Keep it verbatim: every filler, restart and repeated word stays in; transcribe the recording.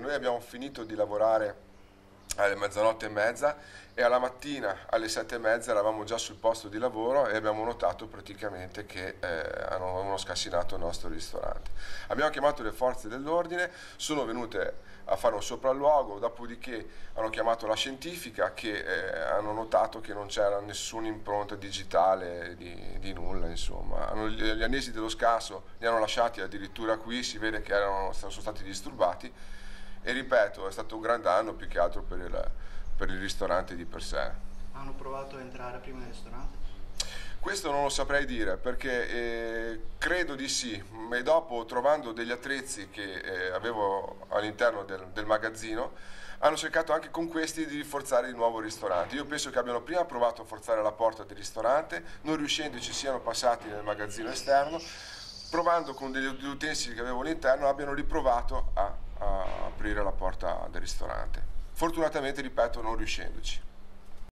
noi abbiamo finito di lavorare alle mezzanotte e mezza e alla mattina alle sette e mezza eravamo già sul posto di lavoro e abbiamo notato praticamente che eh, hanno, hanno scassinato il nostro ristorante. Abbiamo chiamato le forze dell'ordine, sono venute a fare un sopralluogo, dopodiché hanno chiamato la scientifica che eh, hanno notato che non c'era nessuna impronta digitale di, di nulla, insomma. Hanno, gli annesi dello scasso li hanno lasciati addirittura qui, si vede che erano, sono stati disturbati. E ripeto, è stato un gran danno più che altro per il, per il ristorante di per sé. Hanno provato a entrare prima nel ristorante? Questo non lo saprei dire perché eh, credo di sì, e dopo trovando degli attrezzi che eh, avevo all'interno del, del magazzino hanno cercato anche con questi di rinforzare di nuovo il ristorante. Io penso che abbiano prima provato a forzare la porta del ristorante, non riuscendoci siano passati nel magazzino esterno, provando con degli utensili che avevo all'interno abbiano riprovato a a aprire la porta del ristorante. Fortunatamente, ripeto, non riuscendoci.